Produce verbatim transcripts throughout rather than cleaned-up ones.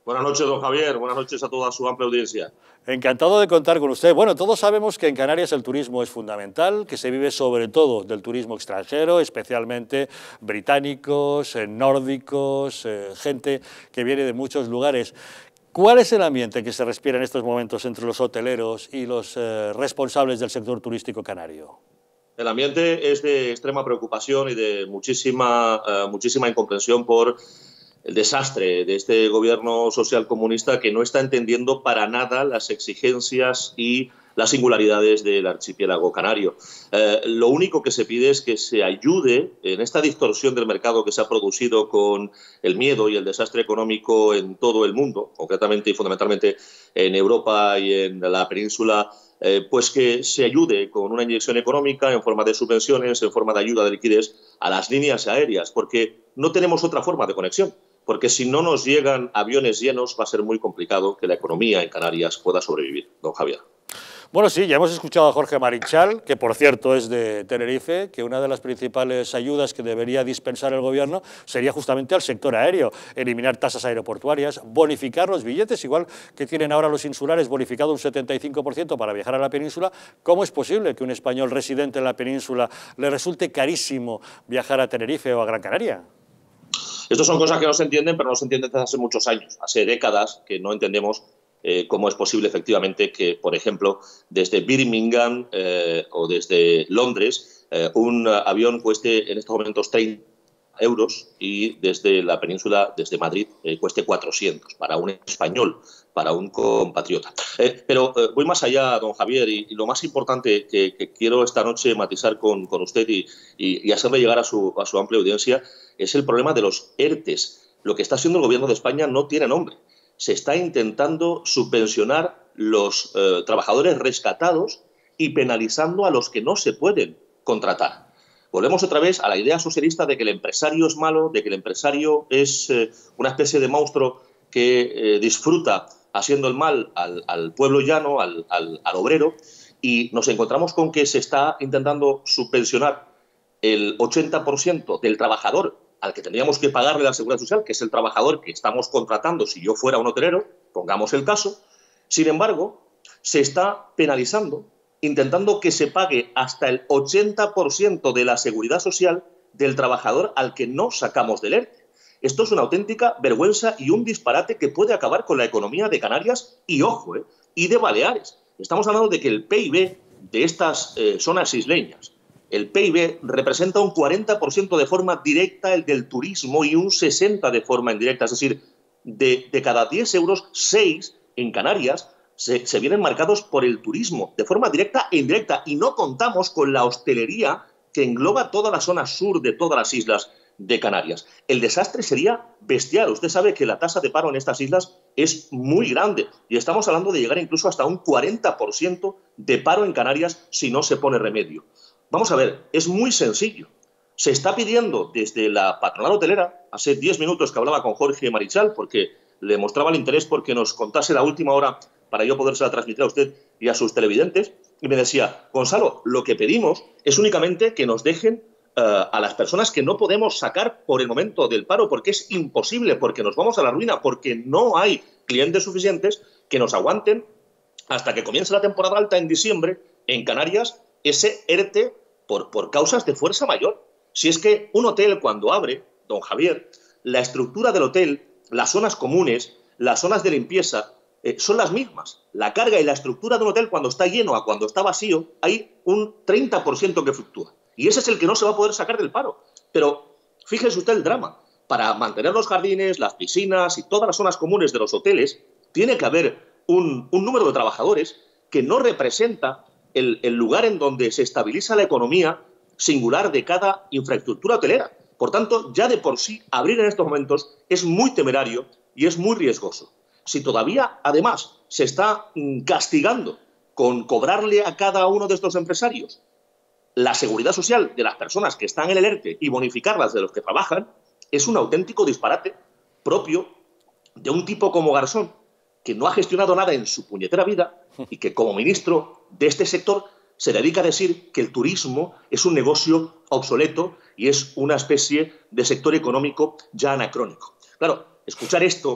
Buenas noches, don Javier. Buenas noches a toda su amplia audiencia. Encantado de contar con usted. Bueno, todos sabemos que en Canarias el turismo es fundamental, que se vive sobre todo del turismo extranjero, especialmente británicos, eh, nórdicos, eh, gente que viene de muchos lugares. ¿Cuál es el ambiente que se respira en estos momentos entre los hoteleros y los eh, responsables del sector turístico canario? El ambiente es de extrema preocupación y de muchísima, uh, muchísima incomprensión por el desastre de este gobierno socialcomunista que no está entendiendo para nada las exigencias y las singularidades del archipiélago canario. Eh, lo único que se pide es que se ayude en esta distorsión del mercado que se ha producido con el miedo y el desastre económico en todo el mundo, concretamente y fundamentalmente en Europa y en la península, eh, pues que se ayude con una inyección económica en forma de subvenciones, en forma de ayuda de liquidez a las líneas aéreas, porque no tenemos otra forma de conexión. Porque si no nos llegan aviones llenos va a ser muy complicado que la economía en Canarias pueda sobrevivir, don Javier. Bueno, sí, ya hemos escuchado a Jorge Marichal, que por cierto es de Tenerife, que una de las principales ayudas que debería dispensar el gobierno sería justamente al sector aéreo, eliminar tasas aeroportuarias, bonificar los billetes, igual que tienen ahora los insulares bonificado un setenta y cinco por ciento para viajar a la península. ¿Cómo es posible que un español residente en la península le resulte carísimo viajar a Tenerife o a Gran Canaria? Estas son cosas que no se entienden, pero no se entienden desde hace muchos años, hace décadas que no entendemos eh, cómo es posible efectivamente que, por ejemplo, desde Birmingham eh, o desde Londres eh, un avión cueste en estos momentos treinta euros y desde la península, desde Madrid, eh, cueste cuatrocientos para un español, para un compatriota. Eh, pero eh, voy más allá, don Javier, y, y lo más importante que, que quiero esta noche matizar con, con usted y, y, y hacerle llegar a su, a su amplia audiencia es el problema de los ERTES. Lo que está haciendo el gobierno de España no tiene nombre. Se está intentando subvencionar los eh, trabajadores rescatados y penalizando a los que no se pueden contratar. Volvemos otra vez a la idea socialista de que el empresario es malo, de que el empresario es eh, una especie de monstruo que eh, disfruta haciendo el mal al, al pueblo llano, al, al, al obrero, y nos encontramos con que se está intentando subvencionar el ochenta por ciento del trabajador al que tendríamos que pagarle la seguridad social, que es el trabajador que estamos contratando si yo fuera un hotelero, pongamos el caso. Sin embargo, se está penalizando, intentando que se pague hasta el ochenta por ciento de la seguridad social del trabajador al que no sacamos del ERTE. Esto es una auténtica vergüenza y un disparate que puede acabar con la economía de Canarias y, ojo, eh, y de Baleares. Estamos hablando de que el P I B de estas eh, zonas isleñas, el P I B representa un cuarenta por ciento de forma directa el del turismo y un sesenta por ciento de forma indirecta. Es decir, de, de cada diez euros, seis en Canarias se, se vienen marcados por el turismo, de forma directa e indirecta. Y no contamos con la hostelería que engloba toda la zona sur de todas las islas de Canarias. El desastre sería bestial. Usted sabe que la tasa de paro en estas islas es muy grande y estamos hablando de llegar incluso hasta un cuarenta por ciento de paro en Canarias si no se pone remedio. Vamos a ver, es muy sencillo. Se está pidiendo desde la patronal hotelera, hace diez minutos que hablaba con Jorge Marichal, porque le mostraba el interés porque nos contase la última hora para yo podérsela transmitir a usted y a sus televidentes, y me decía, Gonzalo, lo que pedimos es únicamente que nos dejen uh, a las personas que no podemos sacar por el momento del paro, porque es imposible, porque nos vamos a la ruina, porque no hay clientes suficientes que nos aguanten hasta que comience la temporada alta en diciembre en Canarias, ese ERTE por, por causas de fuerza mayor. Si es que un hotel cuando abre, don Javier, la estructura del hotel, las zonas comunes, las zonas de limpieza, eh, son las mismas. La carga y la estructura de un hotel cuando está lleno a cuando está vacío, hay un treinta por ciento que fluctúa. Y ese es el que no se va a poder sacar del paro. Pero fíjese usted el drama. Para mantener los jardines, las piscinas y todas las zonas comunes de los hoteles, tiene que haber un, un número de trabajadores que no representa El, el lugar en donde se estabiliza la economía singular de cada infraestructura hotelera. Por tanto, ya de por sí, abrir en estos momentos es muy temerario y es muy riesgoso. Si todavía, además, se está castigando con cobrarle a cada uno de estos empresarios la seguridad social de las personas que están en el ERTE y bonificarlas de los que trabajan, es un auténtico disparate propio de un tipo como Garzón, que no ha gestionado nada en su puñetera vida y que como ministro de este sector se dedica a decir que el turismo es un negocio obsoleto y es una especie de sector económico ya anacrónico. Claro, escuchar esto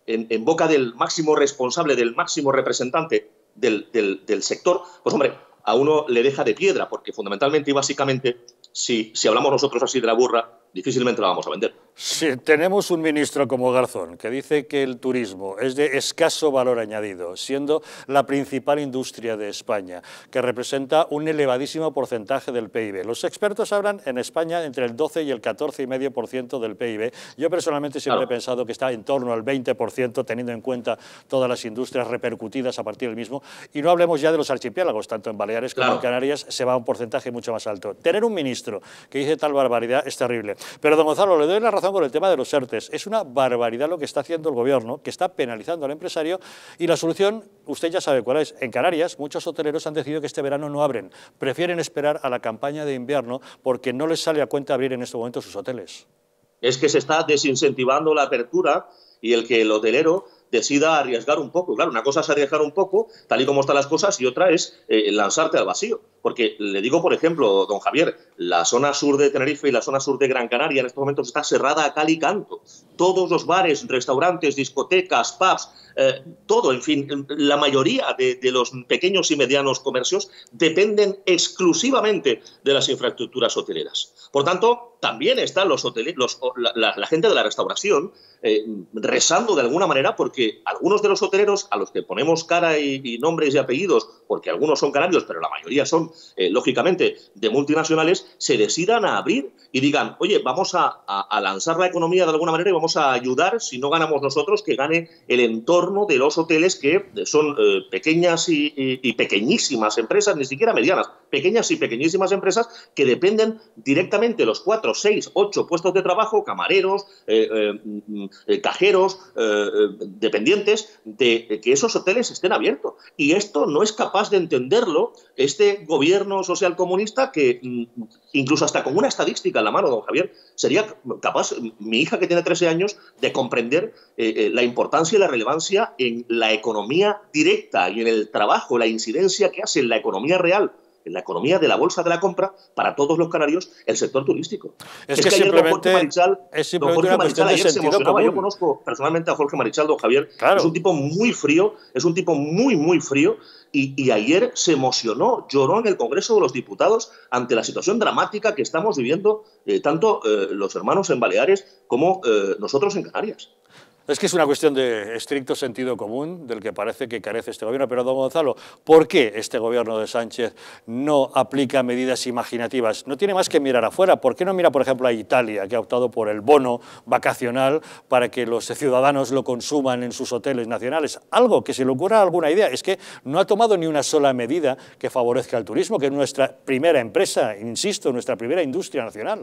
en, en boca del máximo responsable, del máximo representante del, del, del sector, pues hombre, a uno le deja de piedra, porque fundamentalmente y básicamente, si, si hablamos nosotros así de la burra, difícilmente la vamos a vender. Sí, tenemos un ministro como Garzón que dice que el turismo es de escaso valor añadido, siendo la principal industria de España, que representa un elevadísimo porcentaje del P I B. Los expertos hablan en España entre el doce y el catorce coma cinco por ciento del P I B. Yo personalmente siempre claro. he pensado que está en torno al veinte por ciento, teniendo en cuenta todas las industrias repercutidas a partir del mismo. Y no hablemos ya de los archipiélagos, tanto en Baleares como claro. en Canarias se va a un porcentaje mucho más alto. Tener un ministro que dice tal barbaridad es terrible. Pero, don Gonzalo, le doy la razón con el tema de los ERTES. Es una barbaridad lo que está haciendo el Gobierno, que está penalizando al empresario, y la solución, usted ya sabe cuál es. En Canarias, muchos hoteleros han decidido que este verano no abren. Prefieren esperar a la campaña de invierno porque no les sale a cuenta abrir en este momento sus hoteles. Es que se está desincentivando la apertura y el que el hotelero decida arriesgar un poco. Claro, una cosa es arriesgar un poco, tal y como están las cosas, y otra es eh, lanzarte al vacío. Porque le digo, por ejemplo, don Javier, la zona sur de Tenerife y la zona sur de Gran Canaria en estos momentos está cerrada a cal y canto. Todos los bares, restaurantes, discotecas, pubs, eh, todo, en fin, la mayoría de, de los pequeños y medianos comercios dependen exclusivamente de las infraestructuras hoteleras. Por tanto, también están los hoteleros, los, la, la, la gente de la restauración eh, rezando de alguna manera porque algunos de los hoteleros a los que ponemos cara y, y nombres y apellidos, porque algunos son canarios, pero la mayoría son Eh, lógicamente, de multinacionales, se decidan a abrir y digan, oye, vamos a, a, a lanzar la economía de alguna manera y vamos a ayudar, si no ganamos nosotros, que gane el entorno de los hoteles, que son eh, pequeñas y, y, y pequeñísimas empresas, ni siquiera medianas, pequeñas y pequeñísimas empresas que dependen directamente de los cuatro, seis, ocho puestos de trabajo, camareros, eh, eh, eh, cajeros, eh, dependientes, de que esos hoteles estén abiertos. Y esto no es capaz de entenderlo este gobierno gobierno socialcomunista que incluso hasta con una estadística en la mano, don Javier, sería capaz, mi hija que tiene trece años, de comprender eh, eh, la importancia y la relevancia en la economía directa y en el trabajo, la incidencia que hace en la economía real, en la economía de la bolsa de la compra, para todos los canarios, el sector turístico. Es, es que, que simplemente, Marichal, es simplemente una cuestión de sentido común. Yo conozco personalmente a Jorge Marichal, don Javier, claro. Es un tipo muy frío, es un tipo muy, muy frío, y, y ayer se emocionó, lloró en el Congreso de los Diputados ante la situación dramática que estamos viviendo eh, tanto eh, los hermanos en Baleares como eh, nosotros en Canarias. Es que es una cuestión de estricto sentido común del que parece que carece este gobierno. Pero, don Gonzalo, ¿por qué este gobierno de Sánchez no aplica medidas imaginativas? No tiene más que mirar afuera. ¿Por qué no mira, por ejemplo, a Italia, que ha optado por el bono vacacional para que los ciudadanos lo consuman en sus hoteles nacionales? Algo que se le ocurra alguna idea. Es que no ha tomado ni una sola medida que favorezca el turismo, que es nuestra primera empresa, insisto, nuestra primera industria nacional.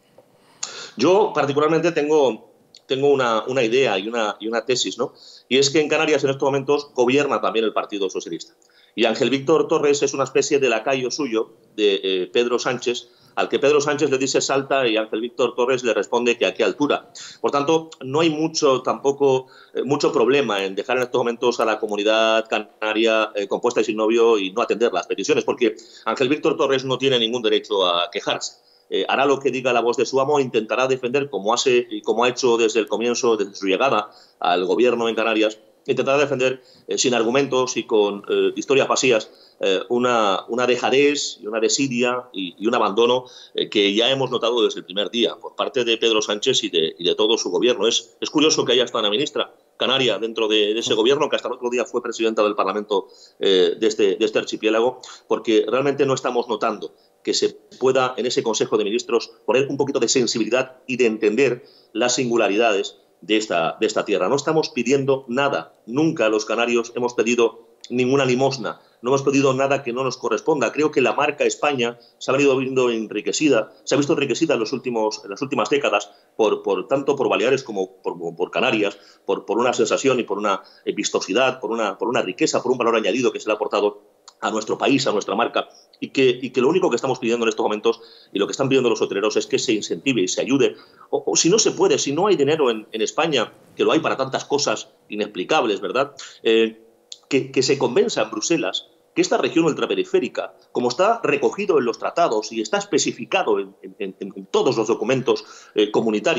Yo, particularmente, tengo... tengo una, una idea y una, y una tesis, ¿no? Y es que en Canarias en estos momentos gobierna también el Partido Socialista. Y Ángel Víctor Torres es una especie de lacayo suyo, de eh, Pedro Sánchez, al que Pedro Sánchez le dice salta y Ángel Víctor Torres le responde que a qué altura. Por tanto, no hay mucho, tampoco, eh, mucho problema en dejar en estos momentos a la comunidad canaria eh, compuesta y sin novio y no atender las peticiones, porque Ángel Víctor Torres no tiene ningún derecho a quejarse. Eh, hará lo que diga la voz de su amo, intentará defender, como, hace, y como ha hecho desde el comienzo, desde su llegada al gobierno en Canarias, intentará defender eh, sin argumentos y con eh, historias vacías eh, una, una dejadez y una desidia y, y un abandono eh, que ya hemos notado desde el primer día por parte de Pedro Sánchez y de, y de todo su gobierno. Es, es curioso que haya hasta una ministra canaria dentro de, de ese gobierno, que hasta el otro día fue presidenta del Parlamento eh, de, este, de este archipiélago, porque realmente no estamos notando que se pueda en ese Consejo de Ministros poner un poquito de sensibilidad y de entender las singularidades de esta, de esta tierra. No estamos pidiendo nada, nunca los canarios hemos pedido ninguna limosna, no hemos pedido nada que no nos corresponda. Creo que la marca España se ha venido viendo enriquecida, se ha visto enriquecida en, los últimos, en las últimas décadas, por, por, tanto por Baleares como por, por Canarias, por, por una sensación y por una vistosidad, por una, por una riqueza, por un valor añadido que se le ha aportado a nuestro país, a nuestra marca, y que, y que lo único que estamos pidiendo en estos momentos y lo que están pidiendo los hoteleros es que se incentive y se ayude, o, o si no se puede, si no hay dinero en, en España, que lo hay para tantas cosas inexplicables, ¿verdad?, eh, que, que se convenza en Bruselas que esta región ultraperiférica, como está recogido en los tratados y está especificado en, en, en todos los documentos eh, comunitarios,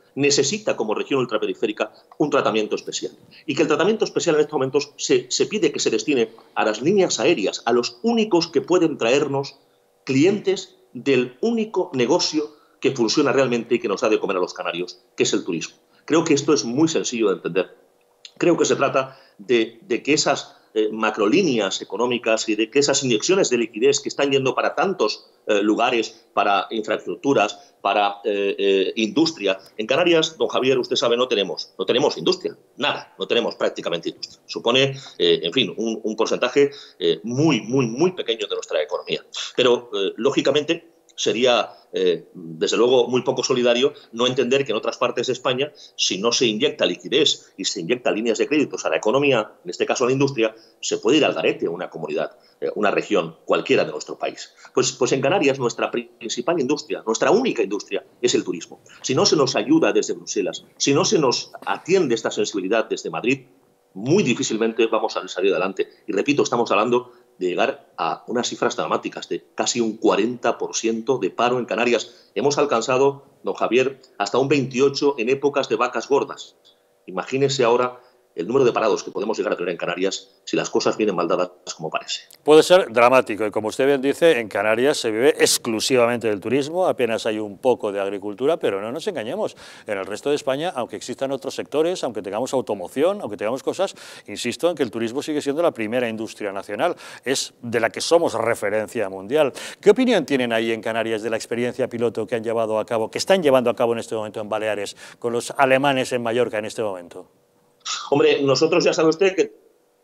necesita como región ultraperiférica un tratamiento especial. Y que el tratamiento especial en estos momentos se, se pide que se destine a las líneas aéreas, a los únicos que pueden traernos clientes del único negocio que funciona realmente y que nos da de comer a los canarios, que es el turismo. Creo que esto es muy sencillo de entender. Creo que se trata de, de que esas eh, macrolíneas económicas y de que esas inyecciones de liquidez que están yendo para tantos eh, lugares, para infraestructuras, para eh, eh, industria. En Canarias, don Javier, usted sabe, no tenemos, no tenemos industria, nada, no tenemos prácticamente industria. Supone, eh, en fin, un, un porcentaje eh, muy, muy, muy pequeño de nuestra economía. Pero, eh, lógicamente, sería, eh, desde luego, muy poco solidario no entender que en otras partes de España, si no se inyecta liquidez y se inyecta líneas de créditos a la economía, en este caso a la industria, se puede ir al garete a una comunidad, eh, una región, cualquiera de nuestro país. Pues, pues en Canarias nuestra principal industria, nuestra única industria, es el turismo. Si no se nos ayuda desde Bruselas, si no se nos atiende esta sensibilidad desde Madrid, muy difícilmente vamos a salir adelante. Y repito, estamos hablando de llegar a unas cifras dramáticas de casi un cuarenta por ciento de paro en Canarias. Hemos alcanzado, don Javier, hasta un veintiocho por ciento en épocas de vacas gordas. Imagínese ahora el número de parados que podemos llegar a tener en Canarias si las cosas vienen mal dadas como parece. Puede ser dramático y, como usted bien dice, en Canarias se vive exclusivamente del turismo, apenas hay un poco de agricultura, pero no nos engañemos, en el resto de España, aunque existan otros sectores, aunque tengamos automoción, aunque tengamos cosas, insisto en que el turismo sigue siendo la primera industria nacional, es de la que somos referencia mundial. ¿Qué opinión tienen ahí en Canarias de la experiencia piloto que han llevado a cabo, que están llevando a cabo en este momento en Baleares, con los alemanes en Mallorca en este momento? Hombre, nosotros ya sabe usted que...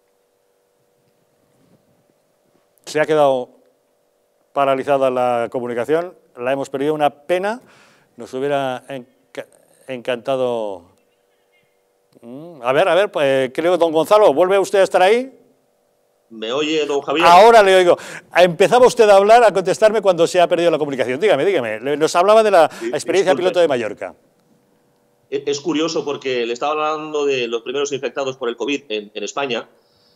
Se ha quedado paralizada la comunicación, la hemos perdido, una pena, nos hubiera enca encantado... A ver, a ver, pues, creo, don Gonzalo, ¿vuelve usted a estar ahí? ¿Me oye, don Javier? Ahora le oigo. Empezaba usted a hablar, a contestarme cuando se ha perdido la comunicación. Dígame, dígame, nos hablaba de la Sí, experiencia disculpe. piloto de Mallorca. Es curioso porque le estaba hablando de los primeros infectados por el COVID en, en España,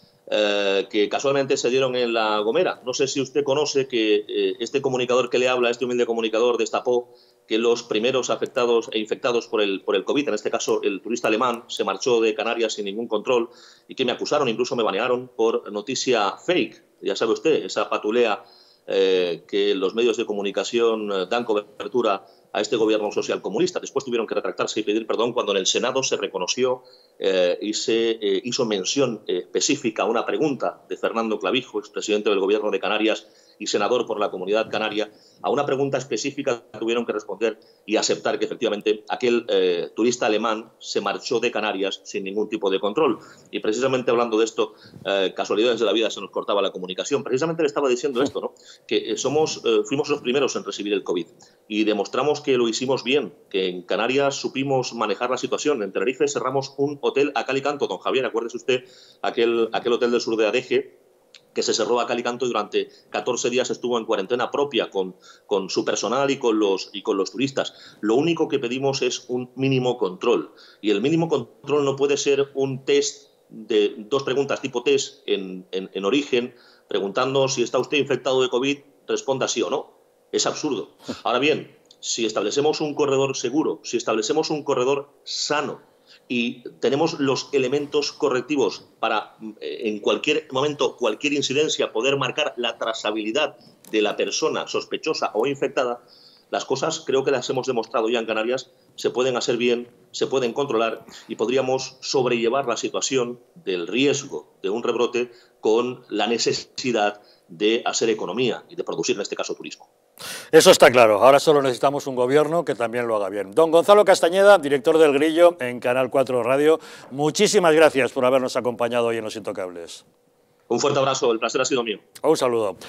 eh, que casualmente se dieron en La Gomera. No sé si usted conoce que eh, este comunicador que le habla, este humilde comunicador, destapó que los primeros afectados e infectados por el, por el COVID, en este caso el turista alemán, se marchó de Canarias sin ningún control y que me acusaron, incluso me banearon por noticia fake. Ya sabe usted, esa patulea eh, que los medios de comunicación eh, dan cobertura a este gobierno social comunista. Después tuvieron que retractarse y pedir perdón cuando en el Senado se reconoció eh, y se eh, hizo mención eh, específica a una pregunta de Fernando Clavijo, expresidente del gobierno de Canarias y senador por la Comunidad Canaria, a una pregunta específica tuvieron que responder y aceptar que efectivamente aquel eh, turista alemán se marchó de Canarias sin ningún tipo de control. Y precisamente hablando de esto, eh, casualidades de la vida, se nos cortaba la comunicación. Precisamente le estaba diciendo esto, ¿no? Que eh, somos, eh, fuimos los primeros en recibir el COVID y demostramos que lo hicimos bien, que en Canarias supimos manejar la situación. En Tenerife cerramos un hotel a cal y canto, don Javier, acuérdese usted, aquel, aquel hotel del sur de Adeje, que se cerró a cal y canto y durante catorce días estuvo en cuarentena propia con, con su personal y con, los, y con los turistas. Lo único que pedimos es un mínimo control. Y el mínimo control no puede ser un test de dos preguntas tipo test en, en, en origen, preguntando si está usted infectado de COVID, responda sí o no. Es absurdo. Ahora bien, si establecemos un corredor seguro, si establecemos un corredor sano, y tenemos los elementos correctivos para, eh, en cualquier momento, cualquier incidencia, poder marcar la trazabilidad de la persona sospechosa o infectada, las cosas, creo que las hemos demostrado ya en Canarias, se pueden hacer bien, se pueden controlar y podríamos sobrellevar la situación del riesgo de un rebrote con la necesidad de hacer economía y de producir, en este caso, turismo. Eso está claro, ahora solo necesitamos un gobierno que también lo haga bien. Don Gonzalo Castañeda, director del Grillo en Canal cuatro Radio, muchísimas gracias por habernos acompañado hoy en Los Intocables. Un fuerte abrazo, el placer ha sido mío. Un saludo.